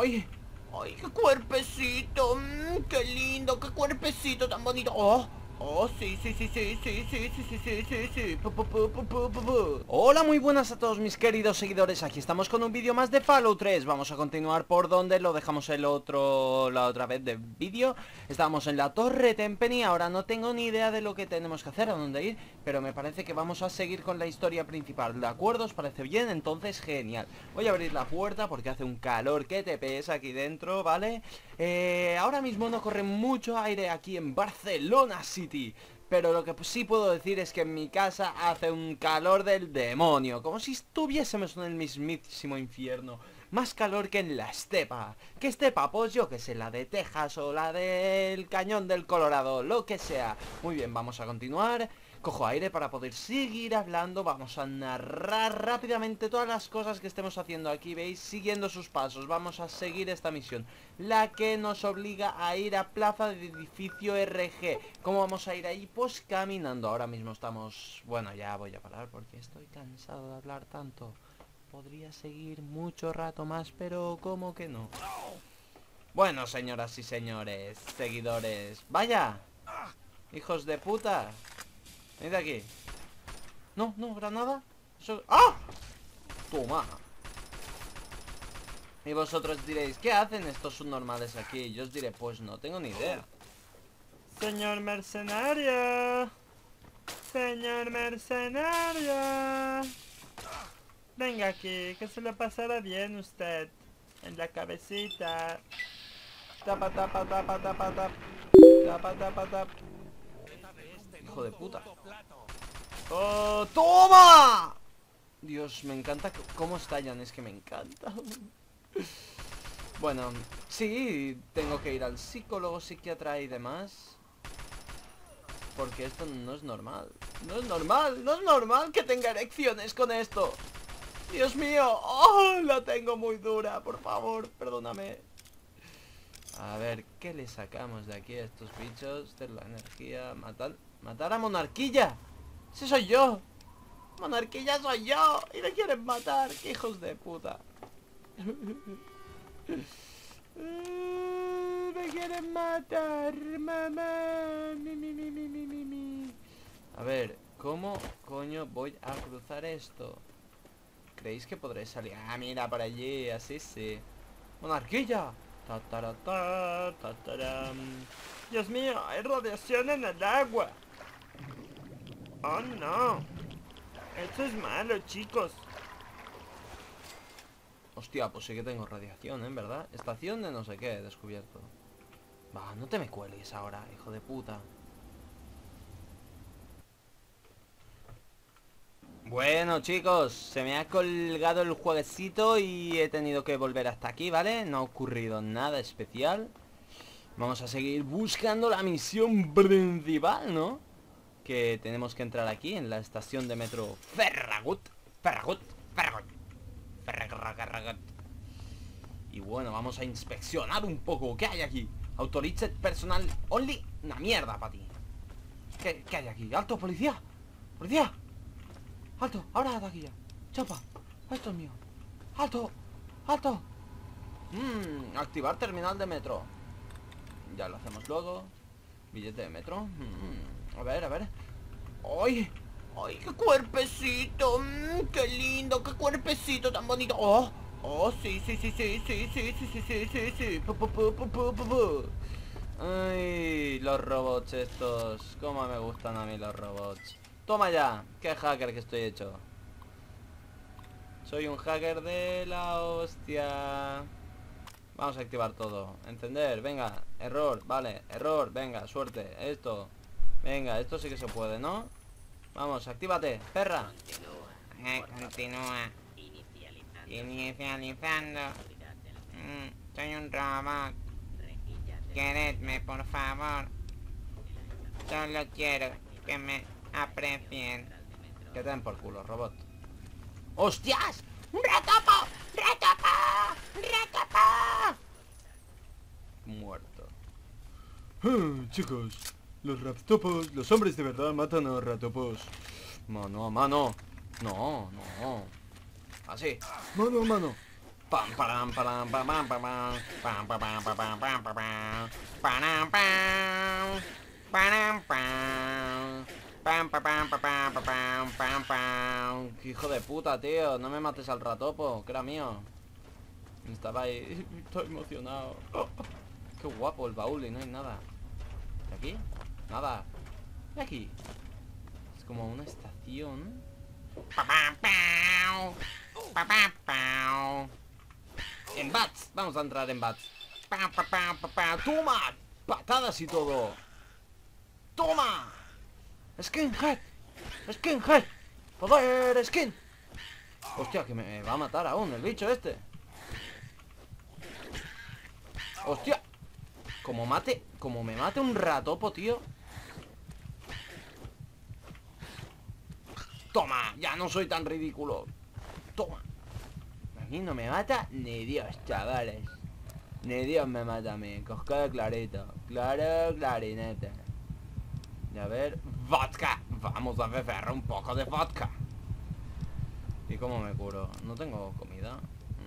¡Ay! ¡Ay, qué cuerpecito! ¡Qué lindo! ¡Qué cuerpecito tan bonito! ¡Oh! ¡Oh, sí, sí, sí, sí, sí, sí, sí, sí, sí, sí, sí! Hola, muy buenas a todos mis queridos seguidores. Aquí estamos con un vídeo más de Fallout 3. Vamos a continuar por donde lo dejamos la otra vez de vídeo. Estábamos en la Torre Tempeni. Ahora no tengo ni idea de lo que tenemos que hacer, a dónde ir, pero me parece que vamos a seguir con la historia principal. ¿De acuerdo? ¿Os parece bien? Entonces, genial. Voy a abrir la puerta porque hace un calor que te pesa aquí dentro, ¿vale? Ahora mismo no corre mucho aire aquí en Barcelona City, pero lo que sí puedo decir es que en mi casa hace un calor del demonio, como si estuviésemos en el mismísimo infierno. Más calor que en la estepa. ¿Qué estepa? Pues yo que sé, la de Texas o la del Cañón del Colorado, lo que sea. Muy bien, vamos a continuar. Cojo aire para poder seguir hablando. Vamos a narrar rápidamente todas las cosas que estemos haciendo aquí, ¿veis? Siguiendo sus pasos. Vamos a seguir esta misión, la que nos obliga a ir a Plaza del Edificio RG. ¿Cómo vamos a ir ahí? Pues caminando. Ahora mismo estamos... Bueno, ya voy a parar porque estoy cansado de hablar tanto. Podría seguir mucho rato más, pero ¿cómo que no? Bueno, señoras y señores, seguidores. ¡Vaya! ¡Hijos de puta! Venid aquí. No, no, granada. Eso... ¡Ah! Toma. Y vosotros diréis, ¿qué hacen estos subnormales aquí? Yo os diré, pues no tengo ni idea. Señor mercenario. Señor mercenario. Venga aquí, que se lo pasará bien usted. En la cabecita. Tapa, tapa, tapa, tapa, tapa. Tapa, tapa, tapa. Hijo de puta. ¡Oh, toma! Dios, me encanta cómo estallan, es que me encanta. Bueno, sí, tengo que ir al psicólogo, psiquiatra y demás, porque esto no es normal. No es normal, no es normal que tenga erecciones con esto. Dios mío, oh, la tengo muy dura, por favor, perdóname. A ver, ¿qué le sacamos de aquí a estos bichos? De la energía, matar a Monarquilla. ¡Ese soy yo! ¡Monarquilla soy yo! ¡Y me quieren matar! ¡Qué hijos de puta! ¡Me quieren matar! ¡Mamá! Mi. A ver, ¿cómo coño voy a cruzar esto? ¿Creéis que podré salir? Ah, mira, por allí, así sí. ¡Monarquilla! ¡Tatarata! ¡Tataram! ¡Dios mío! ¡Hay radiación en el agua! ¡Oh, no! Esto es malo, chicos. Hostia, pues sí que tengo radiación, ¿eh? ¿Verdad? Estación de no sé qué, descubierto. Va, no te me cuelgues ahora, hijo de puta. Bueno, chicos, se me ha colgado el jueguecito y he tenido que volver hasta aquí, ¿vale? No ha ocurrido nada especial. Vamos a seguir buscando la misión principal, ¿no? Que tenemos que entrar aquí en la estación de metro Ferragut. Y bueno, vamos a inspeccionar un poco. ¿Qué hay aquí? Autorized personal only. Una mierda para ti. ¿Qué hay aquí? ¡Alto, policía! ¡Policía! ¡Alto! ¡Ahora de aquí ya! ¡Chapa! ¡Esto es mío! ¡Alto! ¡Alto! Activar terminal de metro. Ya lo hacemos luego. Billete de metro. A ver, a ver. ¡Ay! ¡Ay, qué cuerpecito! ¡Qué lindo! ¡Qué cuerpecito tan bonito! ¡Oh! ¡Oh, sí, sí, sí, sí, sí, sí, sí, sí, sí, sí, sí! ¡Ay! Los robots estos. Cómo me gustan a mí los robots. ¡Toma ya! ¡Qué hacker que estoy hecho! Soy un hacker de la hostia. Vamos a activar todo. Encender, venga. Error, vale. Error, venga, suerte. Esto. Venga, esto sí que se puede, ¿no? Vamos, actívate, perra. Continúa. Inicializando. Soy un robot. Queredme, por favor. Solo quiero que me aprecien. Que te den por culo, robot. ¡Hostias! ¡Retopo! ¡Retopo! ¡Retopo! Muerto. Chicos, los raptopos, los hombres de verdad matan a ratopos. Mano a mano. No, no. Así. Mano a mano. Pam, param, param, pam, pam, pam, pam, pam, pam, pam, pam, pam, pam, pam, param, pam, param, pam, pam, pam, pam, pam, pam, pam, pam, pam. ¡Qué hijo de puta, tío! No me mates al ratopo, que era mío. Estaba ahí. Estoy emocionado. Qué guapo el baúl y no hay nada. ¿De aquí? Nada. ¿De aquí? Es como una estación. En Bats. Vamos a entrar en Bats. ¡Toma! Patadas y todo. ¡Toma! Skinhead. Skinhead. Poder skin. Hostia, que me va a matar aún el bicho este. Hostia. Como me mate un ratopo, tío. Toma, ya no soy tan ridículo. Toma. A mí no me mata ni Dios, chavales. Ni Dios me mata a mí. Coscado clarito. Claro, clarinete. Y a ver, vodka. Vamos a beber un poco de vodka. ¿Y cómo me curo? No tengo comida.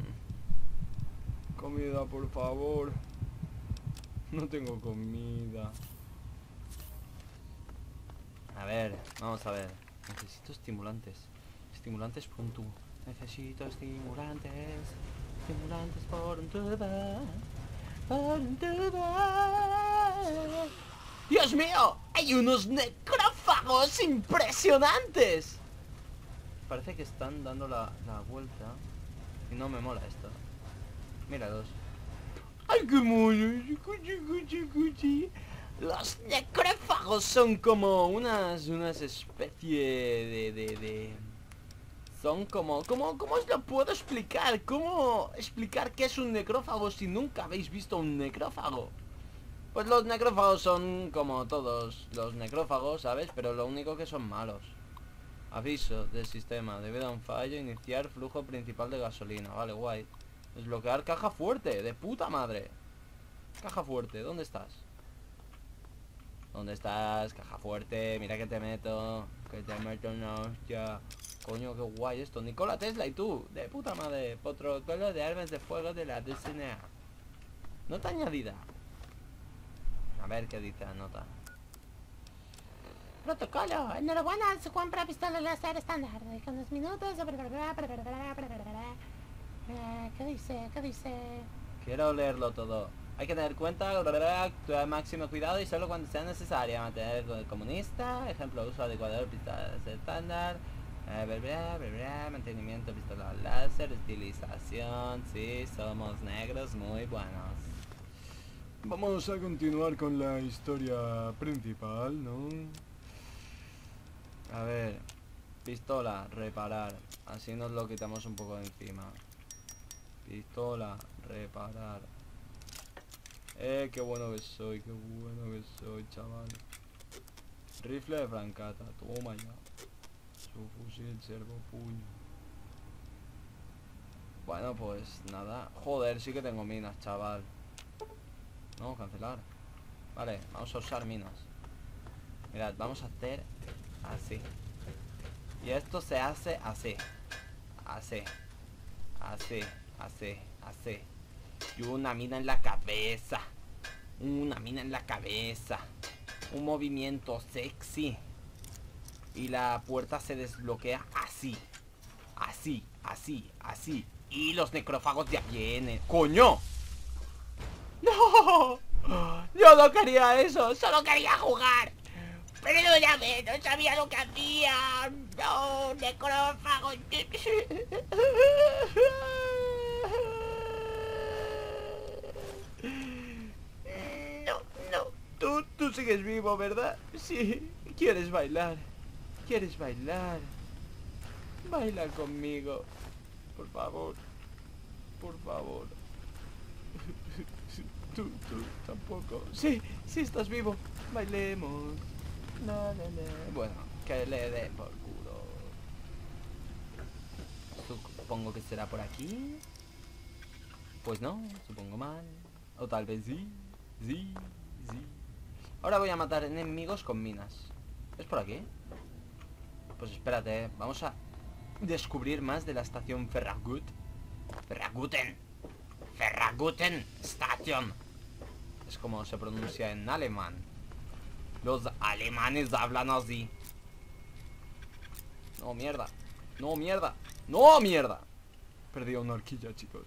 Comida, por favor. No tengo comida. A ver, vamos a ver. Necesito estimulantes. Estimulantes punto. Necesito estimulantes. Estimulantes por un tubo. Por un tubo. ¡Dios mío! ¡Hay unos necrófagos impresionantes! Parece que están dando la vuelta. Y no me mola esto. Míralos. ¡Ay, qué mono! Cuchi. Los necrófagos son como unas especie de... Son como... ¿Cómo os lo puedo explicar? ¿Cómo explicar qué es un necrófago si nunca habéis visto un necrófago? Pues los necrófagos son como todos los necrófagos, ¿sabes? Pero lo único que son malos. Aviso del sistema. Debido a un fallo, iniciar flujo principal de gasolina. Vale, guay. Desbloquear caja fuerte. De puta madre. Caja fuerte, ¿dónde estás? ¿Dónde estás? Caja fuerte. Mira que te meto. Que te meto una hostia. Coño, qué guay esto. Nikola Tesla y tú. De puta madre. Protocolo de armas de fuego de la DSNA. Nota añadida. A ver qué dice la nota. Protocolo. Enhorabuena, se compra pistola láser estándar. Con 2 minutos. ¿Qué dice? ¿Qué dice? Quiero leerlo todo. Hay que tener cuenta, actuar máximo cuidado y solo cuando sea necesario. Mantener el comunista. Ejemplo, uso adecuado de pistolas estándar. Mantenimiento de pistola láser. Estilización. Sí, somos negros muy buenos. Vamos a continuar con la historia principal, ¿no? A ver. Pistola, reparar. Así nos lo quitamos un poco de encima. Pistola, reparar. Qué bueno que soy, chaval. Rifle de francata, toma ya. Su fusil servo puño. Bueno, pues nada. Joder, sí que tengo minas, chaval. No, cancelar. Vale, vamos a usar minas. Mirad, vamos a hacer así. Y esto se hace así. Así. Y una mina en la cabeza. Un movimiento sexy. Y la puerta se desbloquea así. Así. Y los necrófagos ya vienen. ¡Coño! ¡No! Yo no quería eso. Solo quería jugar. Perdóname, no sabía lo que hacía. No, necrófagos. No. Tú sigues vivo, ¿verdad? Sí. ¿Quieres bailar? Baila conmigo. Por favor. Tú tampoco. Sí, estás vivo. Bailemos. La. Bueno, que le dé por culo. Supongo que será por aquí. Pues no, supongo mal. O tal vez sí. Ahora voy a matar enemigos con minas. ¿Es por aquí? Pues espérate, vamos a descubrir más de la estación Ferragut. Ferraguten. Ferraguten Station. Es como se pronuncia en alemán. Los alemanes hablan así. No, mierda. No, mierda. No, mierda. Perdí una horquilla, chicos.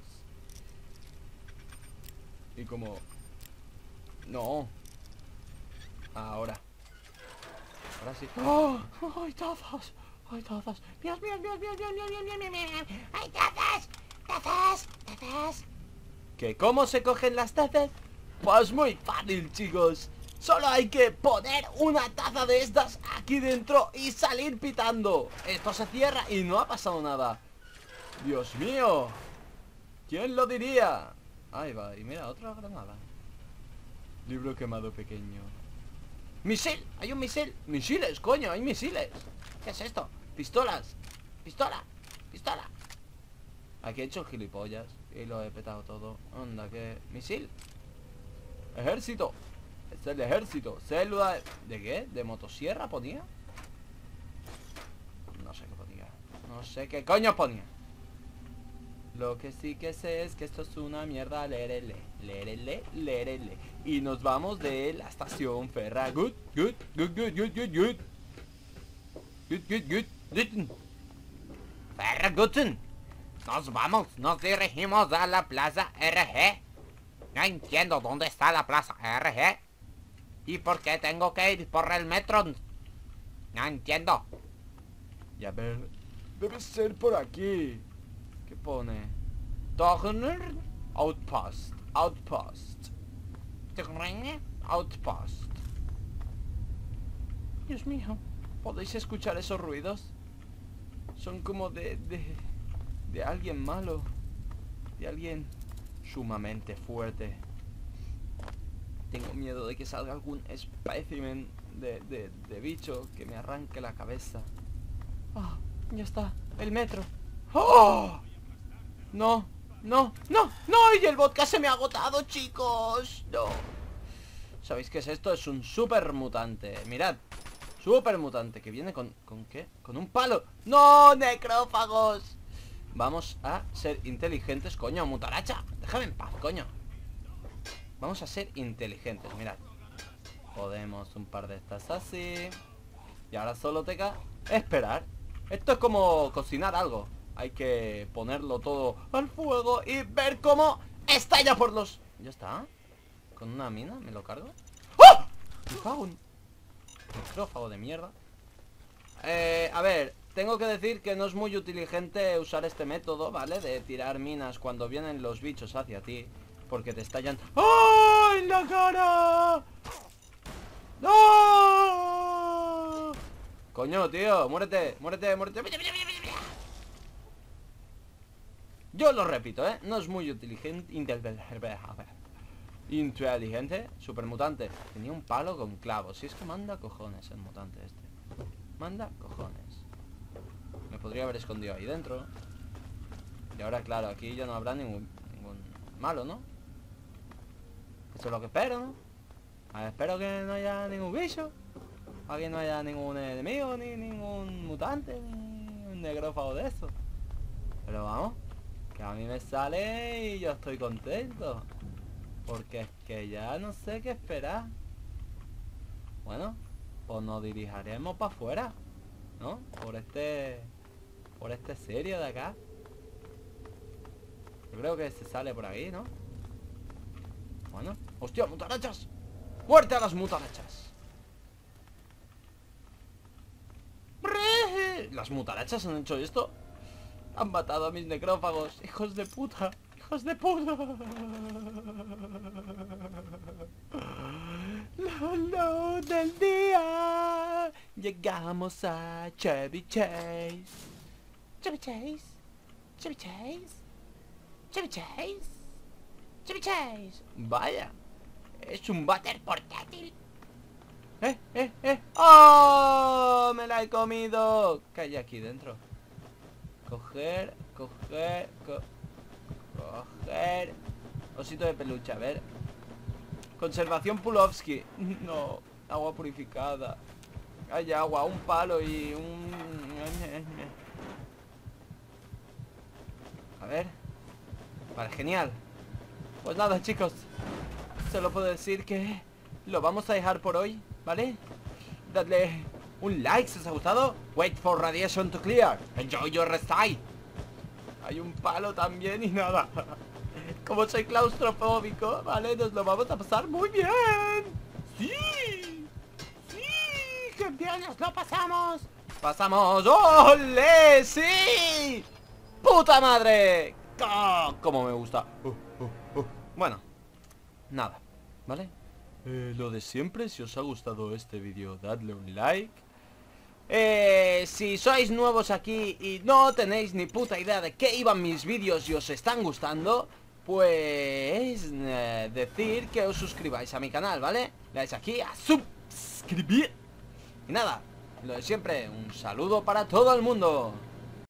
Y como... No. Ahora. Ahora sí. ¡Oh! ¡Ay, tazas! ¡Ay, tazas! ¡Mías, mías, mías, mías, mías, mías, mías, mías, mías! ¡Ay, tazas! ¡Tazas! ¡Tazas! ¿Que cómo se cogen las tazas? Pues muy fácil, chicos. Solo hay que poner una taza de estas aquí dentro y salir pitando. Esto se cierra y no ha pasado nada. ¡Dios mío! ¿Quién lo diría? Ahí va, y mira, otra granada. Libro quemado pequeño. ¡Misil! ¡Hay un misil! ¡Misiles, coño! ¡Hay misiles! ¿Qué es esto? ¡Pistolas! ¡Pistola! ¡Pistola! Aquí he hecho gilipollas y lo he petado todo. Onda, ¿qué? ¿Misil? ¡Ejército! Es el ejército. Célula... ¿De qué? ¿De motosierra ponía? No sé qué ponía. No sé qué coño ponía. Lo que sí que sé es que esto es una mierda. Lerele, lerele, lerele. Y nos vamos de la estación Ferragut. Good, good, good, good, good, good. Good, good, good, good. Ferraguten. Nos vamos, nos dirigimos a la plaza RG. No entiendo dónde está la plaza RG. ¿Y por qué tengo que ir por el metro? No entiendo. Y a ver, debe ser por aquí. ¿Qué pone? Dogner Outpost. Outpost. Outpost. Dios mío, ¿podéis escuchar esos ruidos? Son como de alguien malo. De alguien sumamente fuerte. Tengo miedo de que salga algún espécimen de bicho que me arranque la cabeza. Ah, ya está, el metro. ¡Oh! No, no, no, no, y el vodka se me ha agotado, chicos. No. ¿Sabéis qué es esto? Es un super mutante. Mirad, super mutante que viene con ¿qué? Con un palo. ¡No, necrófagos! Vamos a ser inteligentes, coño, mutaracha. Déjame en paz, coño. Vamos a ser inteligentes, mirad. Podemos un par de estas así. Y ahora solo toca esperar. Esto es como cocinar algo. Hay que ponerlo todo al fuego y ver cómo estalla por los... ¿Ya está? ¿Con una mina me lo cargo? ¡Oh! Me cago en... Necrófago de mierda. A ver, tengo que decir que no es muy inteligente usar este método, ¿vale? De tirar minas cuando vienen los bichos hacia ti. Porque te estallan... ¡Oh! ¡En la cara! ¡No! Coño, tío, muérete, muérete, muérete. Yo lo repito, no es muy inteligente. Inteligente, super mutante. Tenía un palo con clavos. Si es que manda cojones el mutante este. Manda cojones. Me podría haber escondido ahí dentro. Y ahora, claro, aquí ya no habrá ningún malo, ¿no? Eso es lo que espero, ¿no? A ver, espero que no haya ningún bicho. Aquí no haya ningún enemigo, ni ningún mutante, ni un negrófago de eso. Pero vamos, que a mí me sale y yo estoy contento. Porque es que ya no sé qué esperar. Bueno, pues nos dirigiremos para afuera, ¿no? Por este serio de acá. Yo creo que se sale por ahí, ¿no? Bueno, ¡hostia, mutarachas! ¡Muerte a las mutarachas! ¿Las mutarachas han hecho esto? Han matado a mis necrófagos. ¡Hijos de puta! ¡Hijos de puta! La luz del día. Llegamos a Chevy Chase. Chevy Chase. Chevy Chase. Chevy Chase. Chevy Chase. Vaya. Es un váter portátil. ¡Oh! ¡Me la he comido! ¿Qué hay aquí dentro? Coger. Osito de peluche, a ver. Conservación Pulovsky. No, agua purificada. Hay agua, un palo y un... A ver. Vale, genial. Pues nada, chicos, solo puedo decir que lo vamos a dejar por hoy, ¿vale? Dadle un like si os ha gustado. Wait for radiation to clear. Enjoy your stay. Hay un palo también y nada. Como soy claustrofóbico, ¿vale? Nos lo vamos a pasar muy bien. ¡Sí! ¡Sí! ¡Qué bien nos lo pasamos! ¡Pasamos! ¡Ole! ¡Sí! ¡Puta madre! ¡Oh! ¡Cómo me gusta! Bueno, nada, ¿vale? Lo de siempre, si os ha gustado este vídeo, dadle un like. Si sois nuevos aquí y no tenéis ni puta idea de qué iban mis vídeos y os están gustando, pues decir que os suscribáis a mi canal, ¿vale? Le dais aquí a suscribir. Y nada, lo de siempre, un saludo para todo el mundo.